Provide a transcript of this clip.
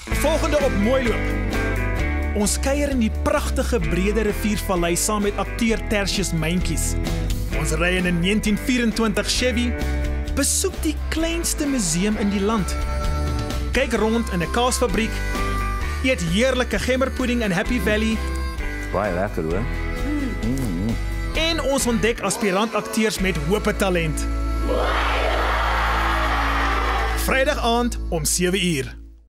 Volgende op Mooiloop. Ons kuier in die pragtige breede riviervallei saam met akteur Tertius Myntjies. Ons ry in 'n 1924 Chevy, besoek die kleinste museum in die land. Kyk rond in 'n kaasfabriek, eet heerlike gemmerpudding in Happy Valley. Baie lekker hoor. En ons ontdek aspirant-akteurs met hope talent. Vrydag aand om 7 uur.